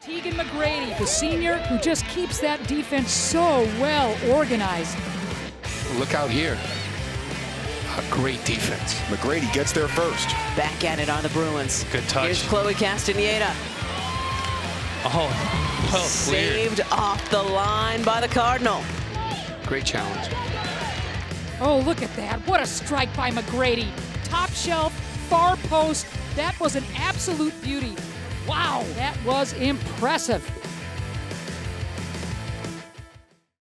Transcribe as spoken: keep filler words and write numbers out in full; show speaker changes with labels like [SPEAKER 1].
[SPEAKER 1] Tegan McGrady, the senior who just keeps that defense so well organized.
[SPEAKER 2] Look out here. A great defense.
[SPEAKER 3] McGrady gets there first.
[SPEAKER 4] Back at it on the Bruins.
[SPEAKER 2] Good touch.
[SPEAKER 4] Here's Chloe Castaneda.
[SPEAKER 2] Oh, well
[SPEAKER 4] Saved off the line by the Cardinal.
[SPEAKER 2] Great challenge.
[SPEAKER 1] Oh, look at that. What a strike by McGrady. Top shelf, far post. That was an absolute beauty. Wow, that was impressive.